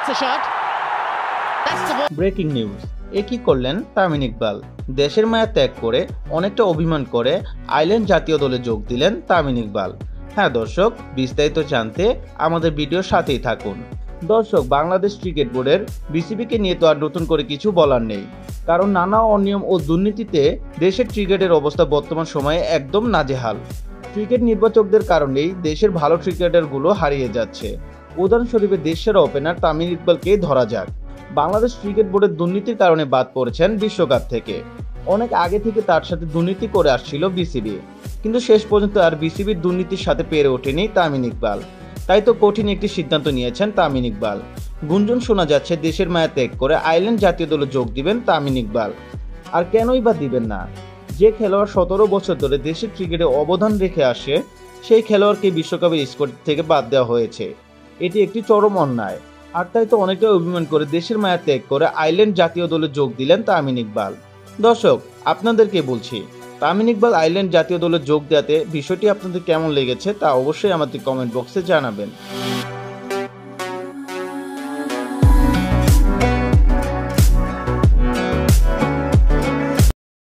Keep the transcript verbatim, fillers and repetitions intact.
the shot. That's the ball. Breaking news, এ কি করলেন তামিম ইকবাল। দেশের মায়া ত্যাগ করে অনেকটা অভিমান করে আয়ারল্যান্ড জাতীয় দলে যোগ দিলেন তামিম ইকবাল। হ্যাঁ দর্শক, বিস্তারিত জানতে আমাদের ভিডিওর সাথেই থাকুন। দর্শক, বাংলাদেশ ক্রিকেট বোর্ডের বিসিবিকে নিয়ে তো আর নতুন করে কিছু বলার নেই, কারণ নানা অনিয়ম ও দুর্নীতিতে দেশের ক্রিকেটের অবস্থা বর্তমান সময়ে একদম নাজেহাল। ক্রিকেট নির্বাচকদের কারণেই দেশের ভালো ক্রিকেটারগুলো হারিয়ে যাচ্ছে। উদাহরণস্বরূপ দেশের ওপেনার তামিম ইকবালকে ধরা যাক। বাংলাদেশ ক্রিকেট বোর্ডের দুর্নীতির কারণে বাদ পড়েছেন বিশ্বকাপ থেকে। অনেক আগে থেকে তার সাথে দুর্নীতি করে আসছিল বিসিবি, কিন্তু শেষ পর্যন্ত আর বিসিবির দুর্নীতির সাথে পেরে ওঠেনি তামিম ইকবাল। তাই তো কঠিন একটি সিদ্ধান্ত নিয়েছেন তামিম ইকবাল। গুঞ্জন শোনা যাচ্ছে দেশের মায়া ত্যাগ করে আয়ারল্যান্ড জাতীয় দলে যোগ দিবেন তামিম ইকবাল। আর কেনই বা দিবেন না? যে খেলোয়াড় সতেরো বছর ধরে দেশের ক্রিকেটে অবদান রেখে আসে, সেই খেলোয়াড়কে বিশ্বকাপের স্কোয়াড থেকে বাদ দেওয়া হয়েছে। এটি একটি চরম অন্যায়। আর তাই তো অনেকটাই অভিমান করে দেশের মায়া ত্যাগ করে আয়ারল্যান্ড জাতীয় দলে যোগ দিলেন তামিম ইকবাল। দর্শক, আপনাদেরকে বলছি, তামিম ইকবাল আয়ারল্যান্ড জাতীয় দলে যোগ দেওয়াতে বিষয়টি আপনাদের কেমন লেগেছে তা অবশ্যই আমাদের কমেন্ট বক্সে জানাবেন।